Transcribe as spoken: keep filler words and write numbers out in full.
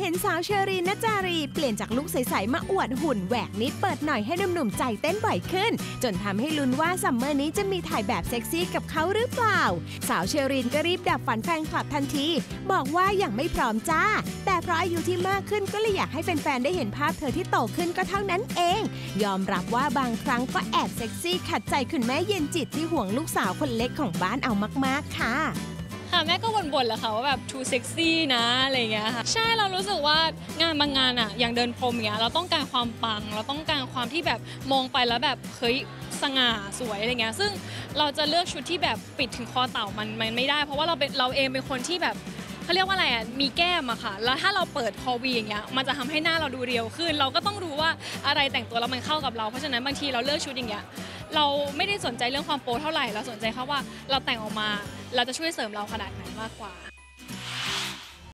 เห็นสาวเชอรีน ณจารีเปลี่ยนจากลุคใสๆมาอวดหุ่นแหวกนิดเปิดหน่อยให้หนุ่มๆใจเต้นบ่อยขึ้นจนทำให้ลุ้นว่าซัมเมอร์นี้จะมีถ่ายแบบเซ็กซี่กับเขาหรือเปล่าสาวเชอรีนก็รีบดับฝันแฟนคลับทันทีบอกว่ายังไม่พร้อมจ้าแต่เพราะอายุที่มากขึ้นก็เลยอยากให้แฟนๆได้เห็นภาพเธอที่โตขึ้นก็เท่านั้นเองยอมรับว่าบางครั้งก็แอบเซ็กซี่ขัดใจคุณแม่เย็นจิตที่ห่วงลูกสาวคนเล็กของบ้านเอามากๆค่ะค่ะแม่ก็บ่นๆแหละค่ะว่าแบบ too sexy นะอะไรเงี้ยค่ะใช่เรารู้สึกว่างานบางงานอะอย่างเดินพรมเงี้ยเราต้องการความปังเราต้องการความที่แบบมองไปแล้วแบบเฮ้ยสง่าสวยอะไรเงี้ยซึ่งเราจะเลือกชุดที่แบบปิดถึงคอเต่ามันมันไม่ได้เพราะว่าเราเป็นเราเองเป็นคนที่แบบเขาเรียกว่าอะไรอ่ะมีแก้มอะค่ะแล้วถ้าเราเปิดคอวีอย่างเงี้ยมันจะทำให้หน้าเราดูเรียวขึ้นเราก็ต้องรู้ว่าอะไรแต่งตัวแล้วมันเข้ากับเราเพราะฉะนั้นบางทีเราเลือกชุดอย่างเงี้ยเราไม่ได้สนใจเรื่องความโป๊เท่าไหร่เราสนใจแค่ว่าเราแต่งออกมาเราจะช่วยเสริมเราขนาดไหนมากกว่า